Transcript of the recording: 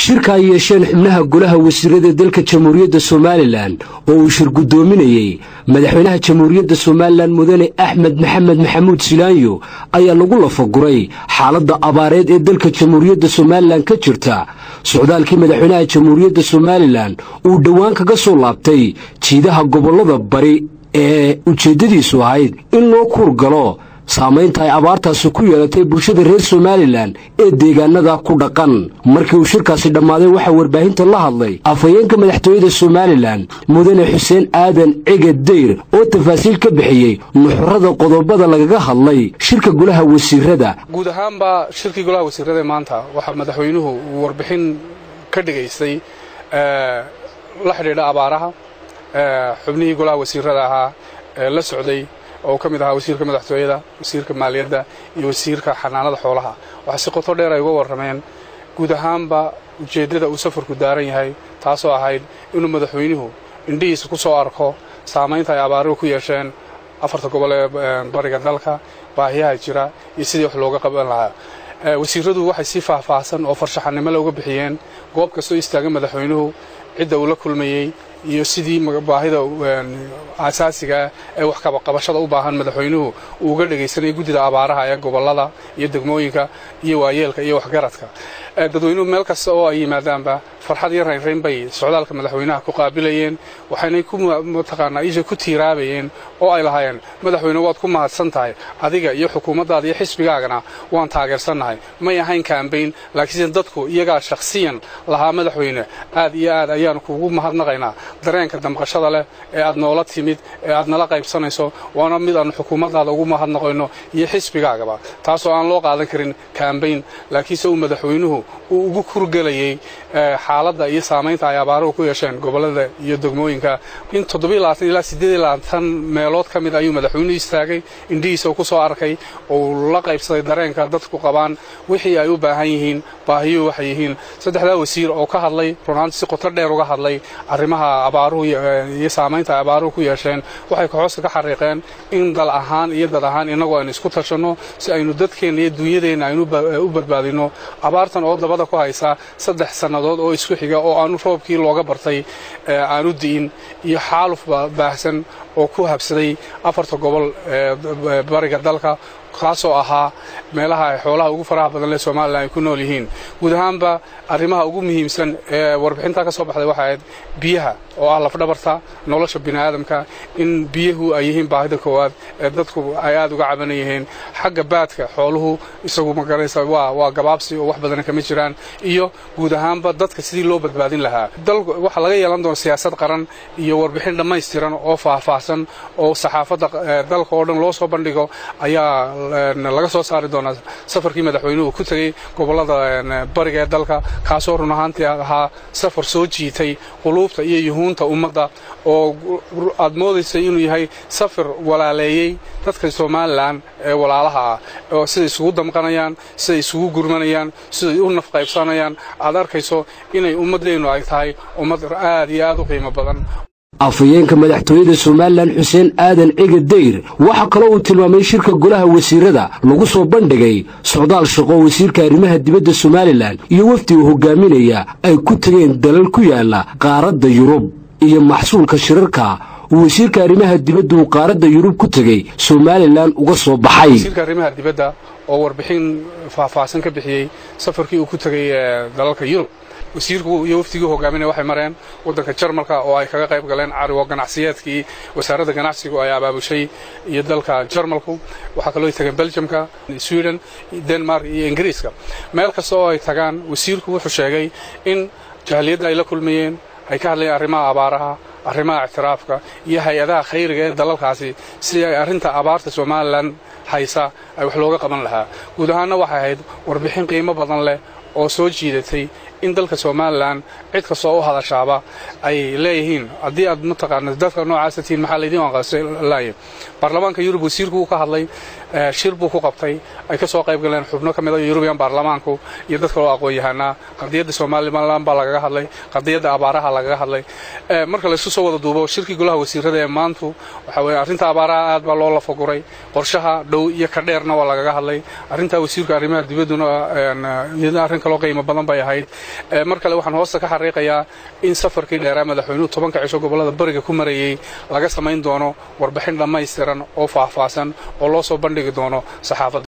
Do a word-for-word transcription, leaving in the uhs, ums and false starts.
shirka ay yeesheen xubnaha golaha wasiirada dalka Jamhuuriyadda Soomaaliland oo uu shir gudoominayay madaxweynaha Jamhuuriyadda Soomaaliland mudane Axmed Maxamed Maxamuud Silaanyo ayaa lagu lafaguray xaaladda abaareed ee dalka Jamhuuriyadda Soomaaliland ka jirta socdaalkii madaxweynaha Jamhuuriyadda Soomaaliland uu dhawaan kaga soo laabtay jiidaha gobolada bari ee ujeedadiisu ahayd in loo kurgalo saamaynta ay abaartaasi ku yeelatay bulshada reer Soomaaliland ee deegaanada ku dhaqan markii uu shirkaasi dhamaaday waxa warbaahinta la hadlay afayeenka madaxtooyada Soomaaliland mudane Xuseen Aadan Cige Deyr oo tafaasiil ka bixiyay nuxurada qodobada lagaga hadlay shirka golaha wasiirada guud ahaanba shirkii golaha wasiirada maanta waxa madaxweynuhu uu warbixin ka dhigaystay ee la xiriira abaaraha ee xubnihii golaha wasiirada ahaa ee la socday oo kamid ahaa wasiirka madaxtooyada wasiirka maaliyadda iyo wasiirka xanaanada xoolaha waxa si qoto dheer ay uga warrameen guud ahaanba ujeedada uu safarku daaran yahay taasoo ahayd inuu madaxweynuhu indhihiisa ku soo arko saamaynta ay abaaruhu ku yeesheen afarta gobol ee bariga dalka baahiyaha jira iyo sidii wax looga qaban lahaa wasiiradu waxay si faahfaahsan oo farshaxanimo looga bixiyeen goob kastoo istaaga madaxweynuhu cidda uu la kulmayay iyo sidii baahida asaasiga ee wax ka qabashada u baahan madaxweynuhu uu uga dhageysanay gudida abaaraha ee gobolada iyo degmooyinka iyo waayeelka iyo waxgaradka dadweynuhu meel kasta oo ay yimaadaanba farxad iyo raynrayn bay socdaalka madaxweynaha ku qaabilayeen waxayna ku mataqaanaa isha ku tiiraabayeen oo ay lahaayeen madaxweyne waad ku mahadsan tahay adiga iyo xukuumaddaada iyo xisbigaagana waan taageersanahay may ahayn campaign laakiin dadku iyaga shakhsiyan lahaa madaxweyne aad iyo aad ayaan kuugu mahadnaqaynaa dareenka damqashada leh ee aad noola timid ee aad nala qaybsanayso waana mid aan xukuumaddaada ugu mahadnaqayno iyo xisbigaagaba taasoo aan loo qaadan karin campaign laakiin uu madaxweynuhu uu ugu kurgalayay xaaladda iyo saamaynta ay abaaruhu ku yeesheen gobolada iyo degmooyinka in toddoba iyo labaatan ilaa siddeed iyo labaatan meelood ka mid ayuu madaxweynuhu istaagay indhihiisa ku soo arkay oo la qaybsaday dareenka dadku qabaan wixii ay u baahan yihiin baahiyo waxay yihiin saddexda wasiir oo ka hadlay runtii si qoto dheer uga hadlay arrimaha abaaruhu iyo saamaynta ay abaaruhu ku yeesheen waxay kooxoos ka xariiqeen in dal ahaan iyo dad ahaan inagu aan isku tashano si aynu dadkeena iyo dunyadeena aynu u badbaadino abaartan oo dabada ku haysa saddex sanadood oo isku xiga oo aanu roobkii looga bartay aanu diin iyo xaaluf baahsan oo ku habsaday afarta gobol ee bariga dalka kaasoo ahaa meelaha ay xoolaha ugu faraha badan leh Soomaaliland ay ku nool yihiin guud ahaanba arrimaha ugu muhiimsan ee warbixinta ka soo baxday waxa ay biyaha oo ah lafdhabarta nolosha bini'aadamka in biyuhu ay yihiin baahida koowaad ee dadku ay aad uga cabanayeen xagga baadka xooluhu isagu ma garanaysa waa waa gabaabsi oo wax badan kama jiraan iyo guud ahaanba dadka sidii loo badbaadin lahaa dal waxa laga yeelan doona siyaasad qaran iyo warbixin dhammaystiran oo faahfaahsan oo saxaafadda dalka oo dhan loo soo bandhigo ayaa laga soo saari doona safarkii madaxweynuhu ku tagay gobolada bariga ee dalka kaasoo run ahaantii ahaa safar soo jiitay quluubta iyo yuhuunta ummadda oo aad moodaysay inuu yahay safar walaaleeyay dadka Soomaaliland ee walaalaha ah oo sida isugu damqanayaan sida isugu gurmanayaan sida u naf qaybsanayaan aad arkayso inay ummadeenu ay tahay ummad aad iyo aad u qiimo badan afayeenka madaxtooyada Soomaaliland Xuseen Aadan Cige Deyr waxa kale oo tilmaamay shirka golaha wasiirada lagu soo bandhigay socdaal shaqo wasiirka arrimaha dibadda Soomaaliland iyo wafdi uu hogaaminaya ay ku tageen dalal ku yaala qaaradda Yurub iyo maxsuulka shirarka wasiirka arrimaha dibadda uu qaaradda Yurub ku tagay Soomaaliland uga soo baxay wasiirka arrimaha dibadda oo warbixin faahfaahsan ka bixiyay safarkii uu ku tagay dalalka Yurub wasiirku iyo wafdigu hogaaminay waxay mareen wadanka Jarmalka oo ay kaga qayb galeen cariwo ganacsiyeedkii wasaaradda ganacsiga ay abaabushay iyo dalka Jarmalku waxa kale oo ay tageen Belgiumka Sweden Denmark iyo Ingiriiska meel kasta oo ay tagaan wasiirku wuxuu sheegay in jaaliyadda ay la kulmayeen ay ka hadlayeen arrimaha abaaraha arrimaha ictiraafka iyo hay'adaha khayriga ee dalalkaasi si ay arrinta abaarta Soomaaliland haysa ay wax looga qaban lahaa guud ahaanna waxay ahayd warbixin qiimo badan leh oo soo jiidatay in dalka Soomaaliland cid ka soo u hadashaaba ay leeyihiin hadii aad mataqaanad dadka noocaas tiin maxaa leedin waan qasay laayeen baarlamaanka Yurub wasiirku ka hadlay shir buu ku qabtay ay ka soo qayb galeen xubno kamid ah European baarlamaanku iyo dadka oo aqoon yahana qadiyada Soomaaliland baa laga hadlay qadiyada abaaraha laga hadlay marka la isku soo wada duubo shirkii golaha wasiirada ee maanta waxa weeye arrinta abaaraha aad baa loo lafaguray qorshaha dhow iyo ka dheerna waa laga hadlay arrinta wasiirka arrimaha dibadduna arrin kaloo qiimo badan bay ahayd mar kale waxaan hoosta ka xariiqayaa in safarkii dheeraa madaxweynuhu tobanka cisho gobollada bariga ku marayay laga samayn doono warbixin dhammaystiran oo faahfaahsan oo loo soo bandhigi doono saxaafadda